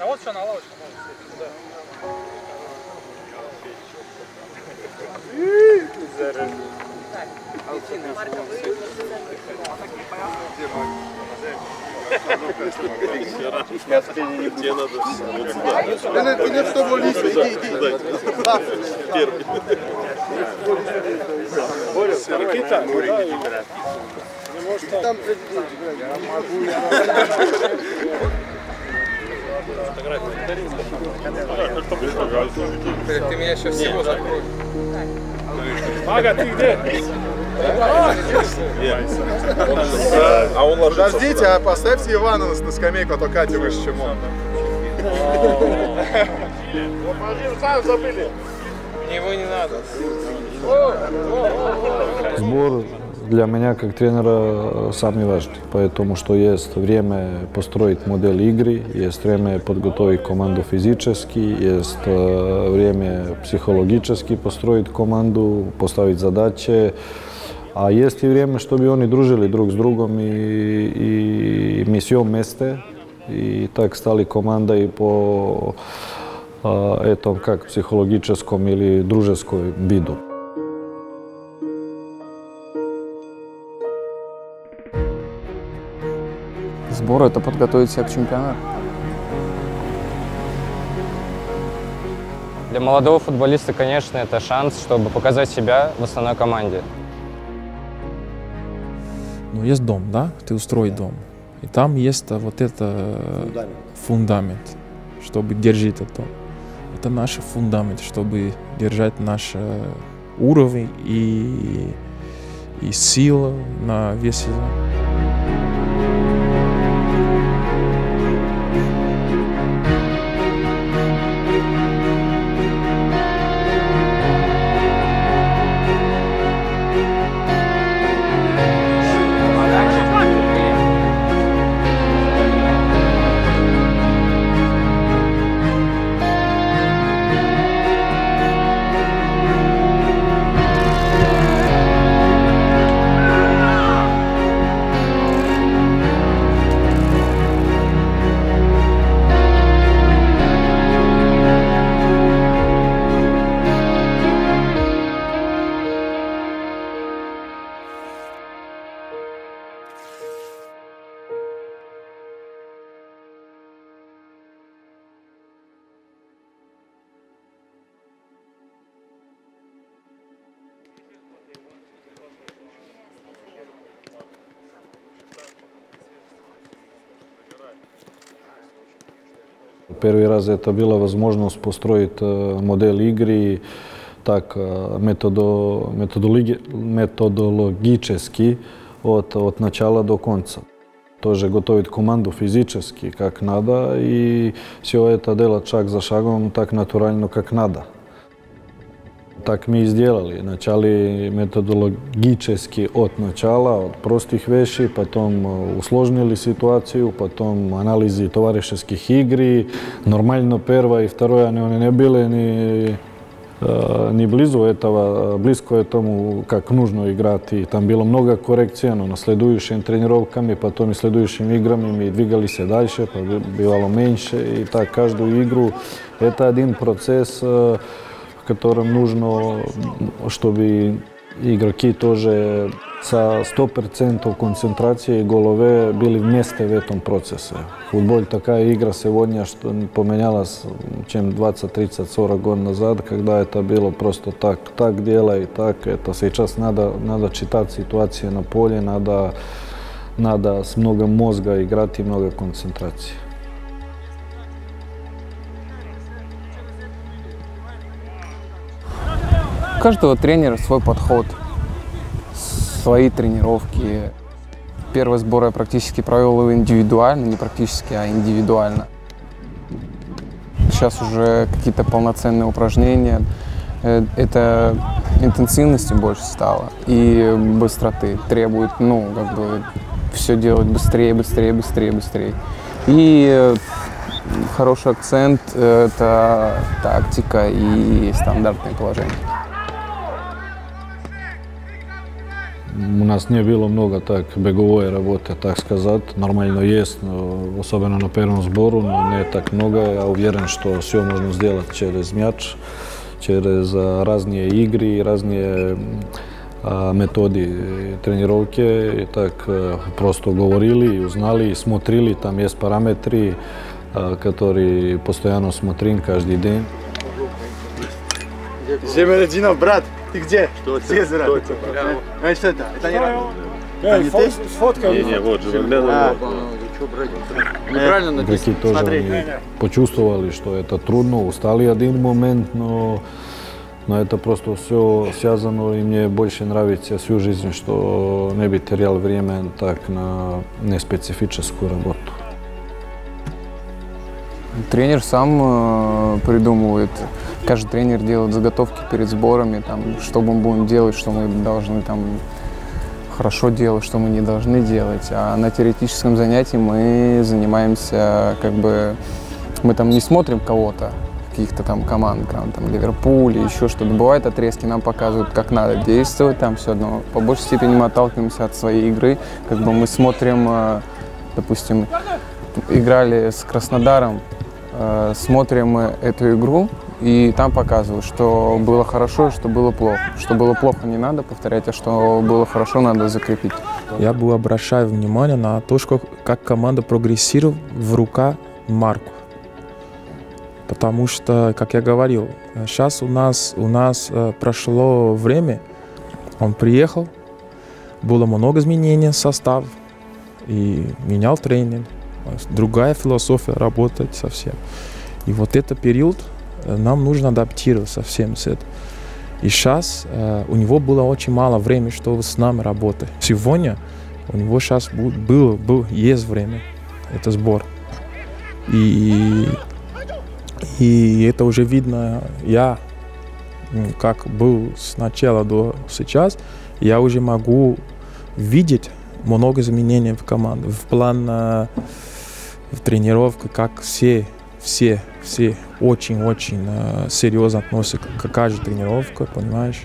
вот что, на лавочку. Тебе надо вот сюда. Ты не в того листа, иди. Первый. Никита, там Ты меня еще всего закроешь. Мага, ты где? А он ложится. Подождите, а поставьте Ивана на скамейку, а то Катя выше, чем он. Его не надо. Сбор для меня как тренера самый важный, потому что есть время построить модель игры, есть время подготовить команду физически, есть время психологически построить команду, поставить задачи, а есть и время, чтобы они дружили друг с другом и мы все вместе, и так стали командой по этому как психологическом или дружеском виду. Сбор – это подготовить себя к чемпионату. Для молодого футболиста, конечно, это шанс, чтобы показать себя в основной команде. Ну, есть дом, да? Ты устроил дом. И там есть вот это фундамент, чтобы держать этот дом. Это наш фундамент, чтобы держать наш уровень и силу на весь сезон. Первый раз это была возможность построить модель игры так методологически от начала до конца. Тоже готовить команду физически как надо и все это делать шаг за шагом так натурально как надо. Так мы и сделали. Начали методологически от начала, от простых вещей, потом усложнили ситуацию, потом анализи товарищеских игр. Нормально первое и второе они не были ни близко этому, как нужно играть. И там было много коррекций, но на следующими тренировками, потом и следующими играми мы двигались дальше, бывало меньше. И так каждую игру. Это один процесс, в котором нужно, чтобы игроки тоже со 100% концентрацией головы были вместе в этом процессе. Футбол такая игра сегодня, что поменялась, чем 20, 30, 40 год назад, когда это было просто так делай, так. Это сейчас надо читать ситуации на поле, надо с много мозга играть и много концентрации. У каждого тренера свой подход, свои тренировки. Первый сбор я практически провел его индивидуально, не практически, а индивидуально. Сейчас уже какие-то полноценные упражнения. Это интенсивности больше стало и быстроты. Требует, все делать быстрее. И хороший акцент – это тактика и стандартные положения. у нас не bilo много так беговой работы, так сказать. Нормально есть, но особенно на первом сбору, но не так много. Я уверен, что все можно сделать через мяч, через разные игры, разные методы тренировки. И так просто говорили, и узнали, и смотрели. Там есть параметры, которые постоянно смотрим каждый день. Семерединов, брат, ты где? Что Где, это? брат? А что это? Это не Роман. Сфоткай. Не, вот же, Лена. Неправильно Игроки написано. тоже Смотри. они почувствовали, что это трудно, устали один момент, но это просто все связано, и мне больше нравится всю жизнь, что не бы терял время так на неспецифическую работу. Тренер сам придумывает. Каждый тренер делает заготовки перед сборами, там, что мы будем делать, что мы должны там хорошо делать, что мы не должны делать. А на теоретическом занятии мы занимаемся, как бы, мы там не смотрим кого-то, каких-то там команд, там Ливерпуль, еще что-то. Бывают отрезки, нам показывают, как надо действовать, там все одно. По большей степени мы отталкиваемся от своей игры. Как бы мы смотрим, допустим, играли с Краснодаром, смотрим эту игру, и там показывают, что было хорошо и что было плохо. Что было плохо, не надо повторять, а что было хорошо, надо закрепить. Я бы обращаю внимание на то, что как команда прогрессирует в руках Марку. Потому что, как я говорил, сейчас у нас прошло время, он приехал, было много изменений состава, и менял тренер, другая философия работать совсем. И вот этот период нам нужно адаптироваться совсем с этим. И сейчас у него было очень мало времени, чтобы с нами работать. Сегодня у него сейчас есть время, это сбор. И это уже видно, я как был с начала до сейчас, я уже могу видеть много изменений в команде. В плане в тренировке, как все очень-очень серьезно относятся к каждой тренировке, понимаешь?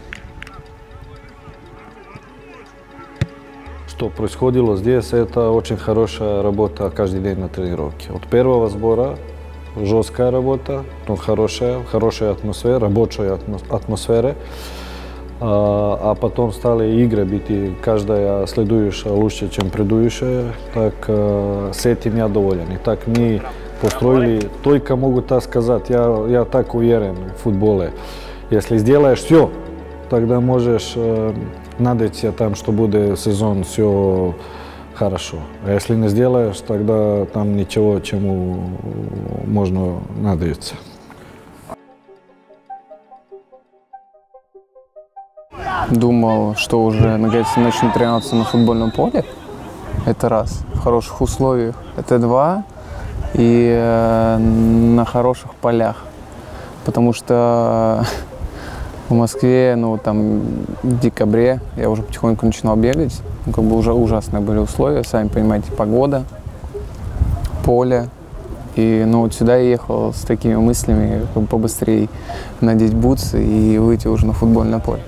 Что происходило здесь, это очень хорошая работа каждый день на тренировке. От первого сбора жесткая работа, но хорошая атмосфера, рабочая атмосфера. А потом стали игры быть, и каждая следующая лучше, чем предыдущая. Так с этим я доволен. И так мы построили, только могу так сказать, я так уверен в футболе. Если сделаешь все, тогда можешь надеяться там, что будет сезон все хорошо. А если не сделаешь, тогда там ничего, чему можно надеяться. Думал, что уже наконец-то начну тренироваться на футбольном поле. Это раз. В хороших условиях. Это два. И на хороших полях. Потому что в Москве, там в декабре я уже потихоньку начинал бегать. Как бы уже ужасные были условия, сами понимаете, погода, поле. И вот сюда я ехал с такими мыслями, побыстрее надеть бутсы и выйти уже на футбольное поле.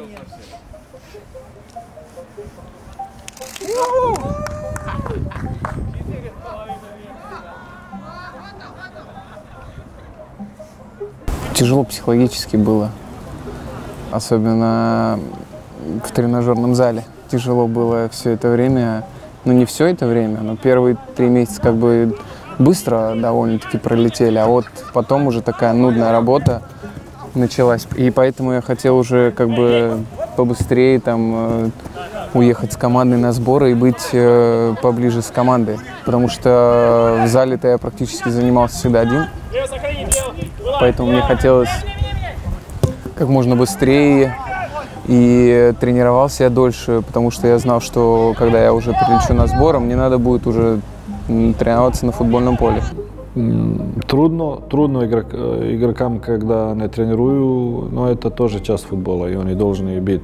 Тяжело психологически было, особенно в тренажерном зале. Тяжело было все это время, не все это время, но первые 3 месяца как бы быстро довольно-таки пролетели, а вот потом уже такая нудная работа началась. И поэтому я хотел уже как бы побыстрее там уехать с командой на сборы и быть поближе с командой. Потому что в зале-то я практически занимался всегда один. Поэтому мне хотелось как можно быстрее и тренировался я дольше, потому что я знал, что когда я уже прилечу на сборы, мне надо будет уже тренироваться на футбольном поле. Трудно игрокам, когда не тренирую, но это тоже часть футбола, и они должны быть,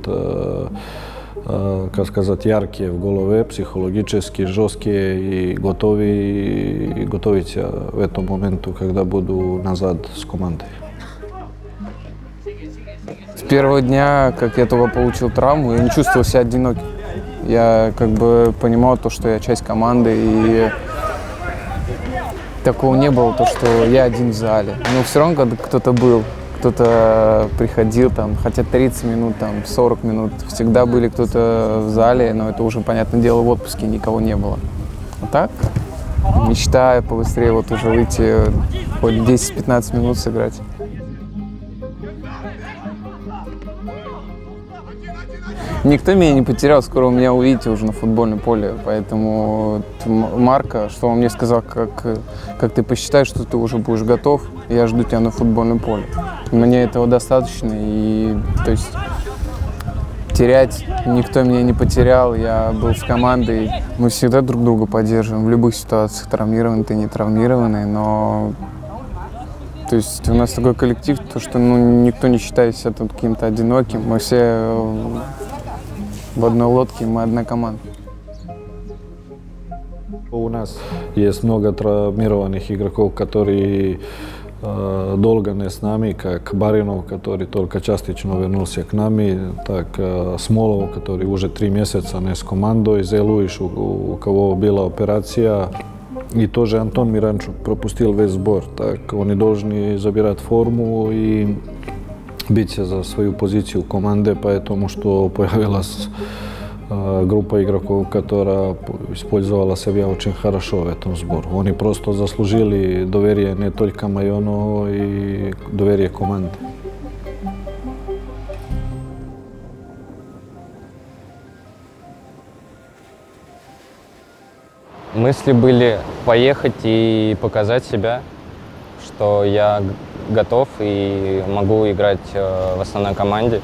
как сказать, яркие в голове, психологически, жесткие и готовиться в этом моменту, когда буду назад с командой. первого дня, как я только получил травму, я не чувствовал себя одиноким. Я как бы понимал то, что я часть команды, и такого не было, то, что я один в зале. Но все равно, когда кто-то был, кто-то приходил, там, хотя 30 минут, там, 40 минут, всегда были кто-то в зале, но это уже, понятное дело, в отпуске никого не было. А так, мечта побыстрее вот уже выйти, хоть 10-15 минут сыграть. Никто меня не потерял, скоро вы меня увидите уже на футбольном поле, поэтому Марко, что он мне сказал, как ты посчитаешь, что ты уже будешь готов, я жду тебя на футбольном поле. Мне этого достаточно, и то есть терять никто меня не потерял, я был с командой, мы всегда друг друга поддерживаем в любых ситуациях, травмированный ты, не травмированный, но то есть у нас такой коллектив, то, что никто не считает себя тут каким-то одиноким, мы все в одной лодке, мы одна команда. У нас есть много травмированных игроков, которые долго не с нами, как Баринов, который только частично вернулся к нам, так Смолов, который уже 3 месяца не с командой, Зелуиш, у кого была операция, и тоже Антон Миранчук пропустил весь сбор. Так они должны забирать форму и биться за свою позицию в команде, потому что появилась группа игроков, которая использовала себя очень хорошо в этом сборе. Они просто заслужили доверие не только мое, но и доверие команды. Мысли были поехать и показать себя, что я готов и могу играть в основной команде.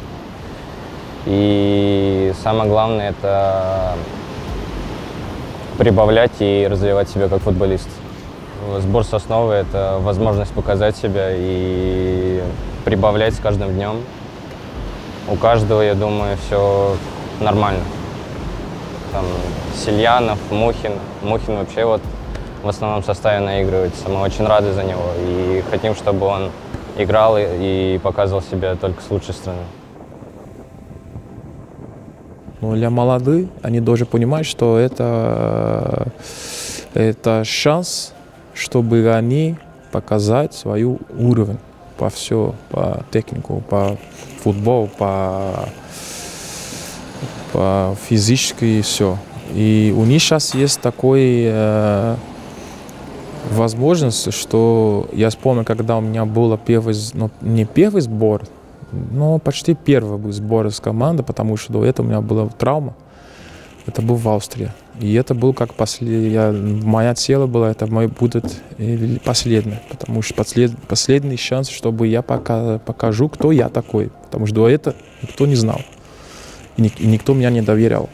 И самое главное — это прибавлять и развивать себя как футболист. Сбор Сосновой — это возможность показать себя и прибавлять с каждым днем. У каждого, я думаю, все нормально. Там Сильянов, Мухин. Мухин вообще вот в основном составе наигрывается. Мы очень рады за него и хотим, чтобы он играл и показывал себя только с лучшей стороны. Но для молодых, они должны понимать, что это шанс, чтобы они показать свой уровень по все, по технику, по футболу, по физически и все. И у них сейчас есть такой возможность, что я вспомнил, когда у меня был первый, ну, не первый сбор, но почти первый был сбор из команды, потому что до этого у меня была травма. Это был в Австрии. И это был как моя цель была, это мой будет последний, потому что последний шанс, чтобы я покажу, кто я такой. Потому что до этого никто не знал. И никто меня не доверял.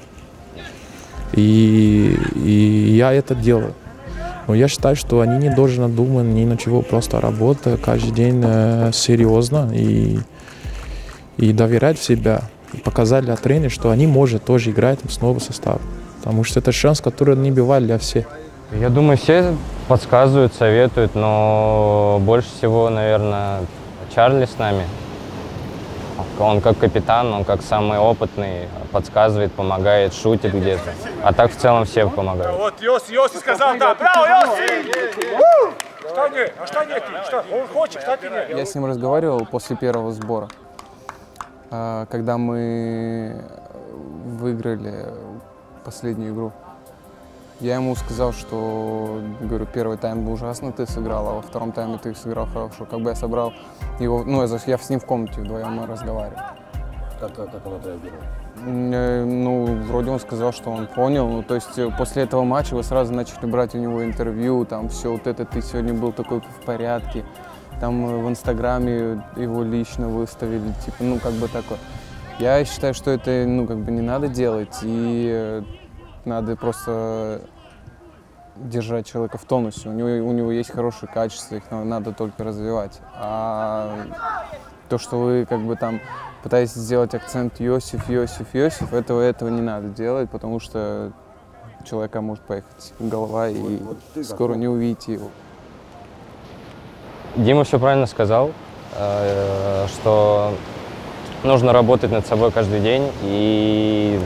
И я это делаю. Но я считаю, что они не должны думать ни на чего, просто работать каждый день серьезно и доверять в себя. И показать для тренера, что они могут тоже играть в новый состав. Потому что это шанс, который не бывает для всех. Я думаю, все подсказывают, советуют, но больше всего, наверное, Чарли с нами. Он как капитан, он как самый опытный, подсказывает, помогает, шутит где-то. А так в целом все помогают. Вот Йоси сказал, да, браво, Йоси! Что нет? А что нет? Что? Он хочет, что ты нет? Я с ним разговаривал после первого сбора, когда мы выиграли последнюю игру. Я ему сказал, что, говорю, первый тайм был ужасно, ты сыграл, а во втором тайме ты сыграл хорошо. Как бы я собрал его, ну, я с ним в комнате вдвоем мы разговаривали. Как он отреагировал? Ну, вроде он сказал, что он понял. Ну, то есть после этого матча вы сразу начали брать у него интервью, там все вот это, ты сегодня был такой в порядке. Там в Инстаграме его лично выставили, типа, ну, как бы такое. Я считаю, что это, ну, как бы не надо делать, и надо просто держать человека в тонусе. У него есть хорошие качества, их надо только развивать. А то, что вы как бы там пытаетесь сделать акцент Йосиф, этого не надо делать, потому что у человека может поехать голова, и скоро не увидите его. Дима все правильно сказал, что нужно работать над собой каждый день и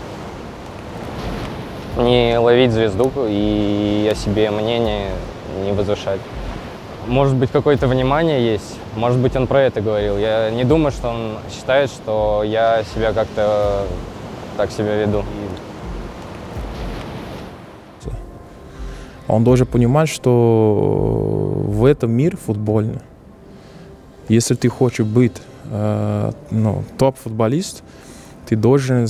не ловить звезду и о себе мнение не возвышать. Может быть, какое-то внимание есть, может быть, он про это говорил. Я не думаю, что он считает, что я себя как-то так себя веду. Он должен понимать, что в этом мире футбольный, если ты хочешь быть топ-футболист, ты должен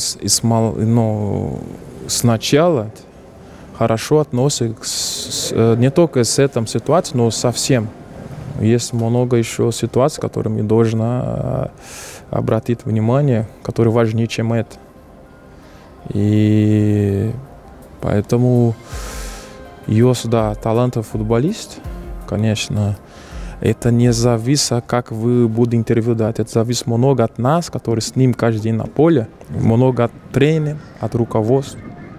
сначала хорошо относиться не только с этой ситуацией, но со всем. Есть много еще ситуаций, которыми должна обратить внимание, которые важнее, чем это. И поэтому есть, да, талантливый футболист, конечно. Это не зависит, как вы будете интервью дать. Это зависит много от нас, которые с ним каждый день на поле, много от тренера, от руководства.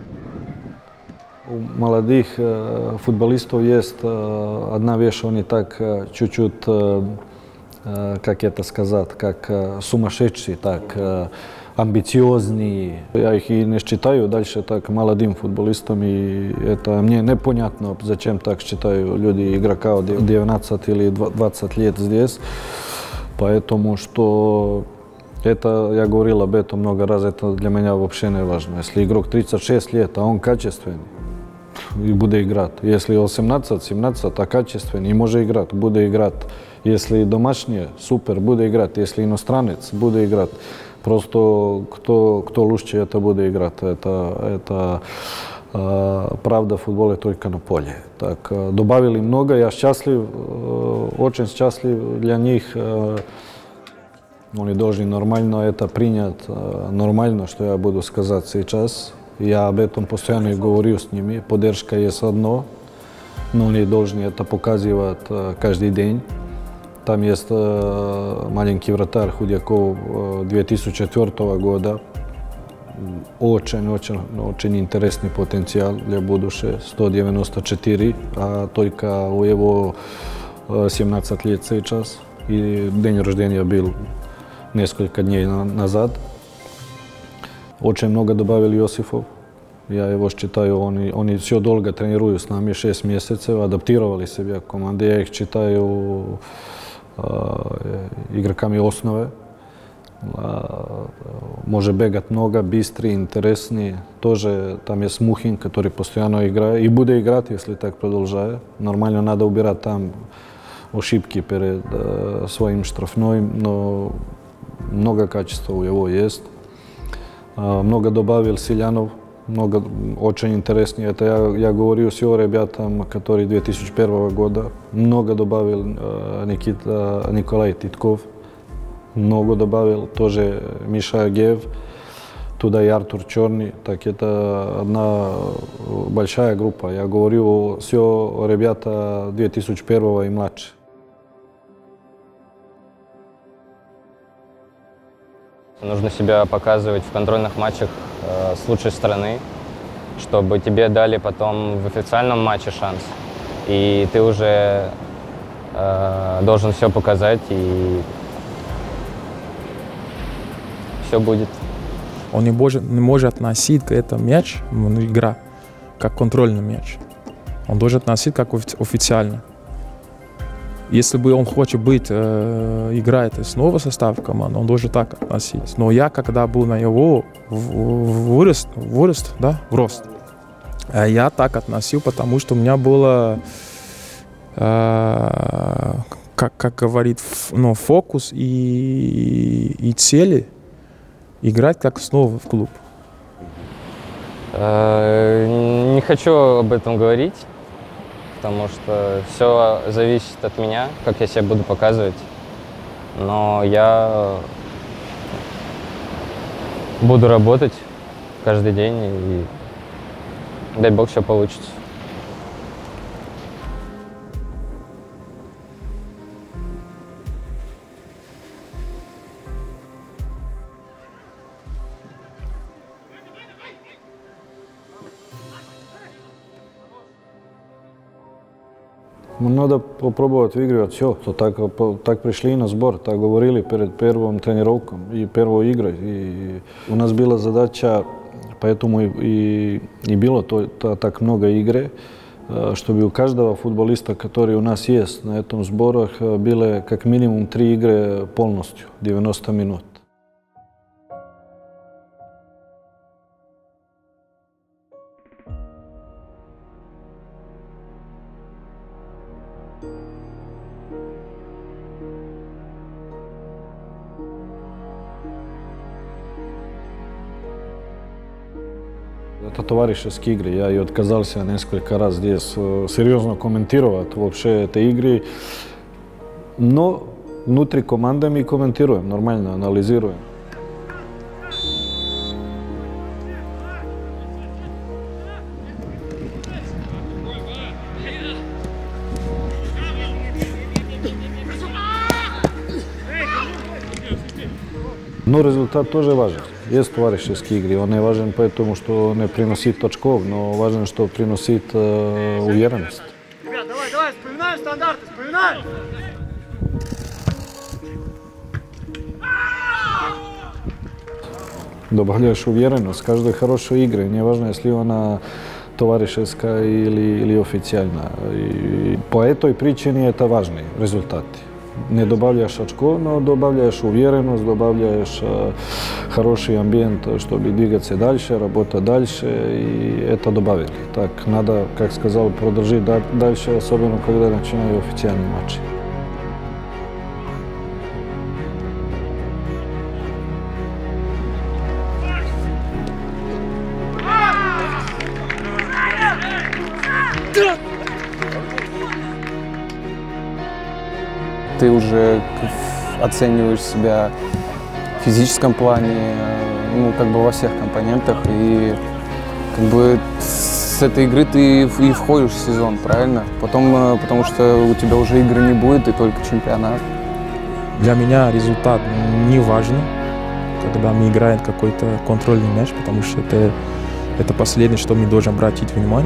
У молодых футболистов есть одна вещь, они так чуть-чуть, как это сказать, как сумасшедшие, так амбициозные. Я их и не считаю дальше так молодым футболистом, и это мне непонятно, зачем так считаю люди, игрока 19 или 20 лет здесь, потому что это, я говорил об этом много раз, это для меня вообще не важно. Если игрок 36 лет, а он качественный, и будет играть. Если 18-17, а качественный, и может играть, будет играть. Если домашний, супер, будет играть. Если иностранец, будет играть. Просто кто лучше это будет играть. Это правда в футболе только на поле. Так, добавили много, я счастлив, очень счастлив для них. Они должны нормально это принять, нормально, что я буду сказать сейчас. Я об этом постоянно говорю с ними. Поддержка есть одно, но они должны это показывать каждый день. Там есть маленький вратарь Худяков 2004 года. Очень интересный потенциал для будущего. 194, а только у его 17 лет сейчас. И день рождения был несколько дней назад. Очень много добавил Йосифов. Я его считаю, они все долго тренируют с нами, 6 месяцев, адаптировали себя к команде. Я их считаю игроками основы. Может бегать много, быстрый, интересный. Тоже там есть Мухин, который постоянно играет и будет играть, если так продолжает. Нормально надо убирать там ошибки перед своим штрафным, но много качества у него есть. Много добавил Силянов, много очень интереснее. Это я говорю все ребятам, которые 2001 года. Много добавил Николай Титков, много добавил тоже Миша Агеев, туда и Артур Черный. Так это одна большая группа. Я говорю все ребята 2001 и младше. Нужно себя показывать в контрольных матчах с лучшей стороны, чтобы тебе дали потом в официальном матче шанс. И ты уже должен все показать, и все будет. Он не может относить к этому мяч, игра, как контрольный мяч. Он должен относить как официально. Если бы он хочет быть, играет снова состав команды, он должен так относиться. Но я, когда был на его рост, я так относил, потому что у меня было, как говорит, фокус и цели играть как снова в клуб. Не хочу об этом говорить, потому что все зависит от меня, как я себя буду показывать. Но я буду работать каждый день, и дай бог, все получится. Надо попробовать выигрывать все. Так пришли на сбор, так говорили перед первым тренировком и первой игрой. И у нас была задача, поэтому и было так много игр, чтобы у каждого футболиста, который у нас есть на этом сборах, было как минимум 3 игры полностью, 90 минут. Это товарищеские игры. Я и отказался несколько раз здесь серьезно комментировать вообще эти игры. Но внутри команды мы комментируем, нормально анализируем. Но результат тоже важен. Есть товарищеские игры. Он не важен потому, что не приносит очков, но важен, что приносит уверенность. Ребят, давай, вспоминаем стандарты, вспоминаем! Добавляешь уверенность в каждой хорошей игре. Не важно, если она товарищеская или официальная. И по этой причине это важный результат. Не добавляешь очко, но добавляешь уверенность, добавляешь хороший амбиент, чтобы двигаться дальше, работать дальше, и это добавили. Так, надо, как сказал, продолжить дальше, особенно когда начинаю официальный матч. Ты уже оцениваешь себя в физическом плане, ну, как бы во всех компонентах, и как бы с этой игры ты и входишь в сезон, правильно? Потом, потому что у тебя уже игры не будет, и только чемпионат. Для меня результат не важен, когда мы играем какой-то контрольный мяч, потому что это последнее, что мы должны обратить внимание.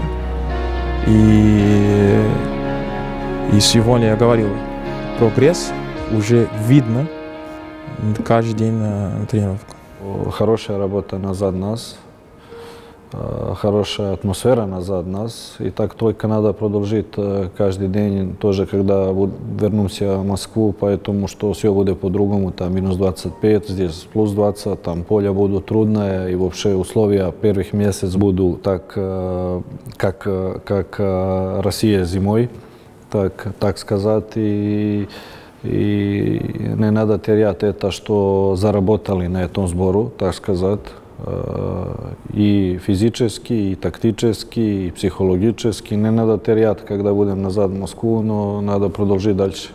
И сегодня я говорил, прогресс уже видно каждый день на тренировку. Хорошая работа назад нас, хорошая атмосфера назад нас. И так только надо продолжить каждый день, тоже когда вернемся в Москву, поэтому что все будет по-другому, там минус 25, здесь плюс 20, там поле будут трудное, и вообще условия первых месяцев будут так, как Россия зимой. Так сказать, и не надо терять это, что заработали на этом сбору, так сказать, и физически, и тактически, и психологически. Не надо терять, когда будем назад в Москву, но надо продолжить дальше.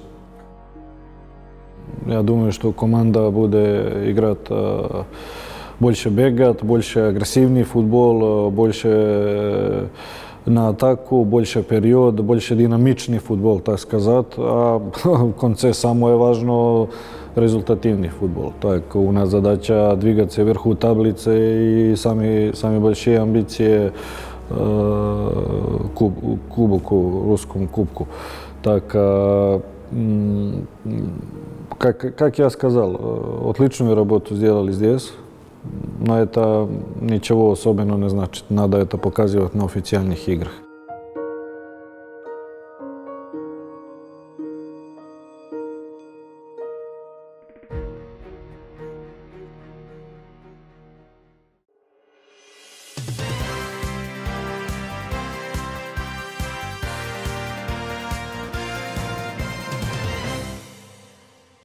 Я думаю, что команда будет играть больше бегать, больше агрессивный футбол, больше на атаку, больше период, больше динамичный футбол, так сказать. А в конце самое важное – результативный футбол. Так, у нас задача двигаться вверху таблицы и самые большие амбиции кубку, русскому кубку. Так, как я сказал, отличную работу сделали здесь. Но это ничего особенного не значит. Надо это показывать на официальных играх.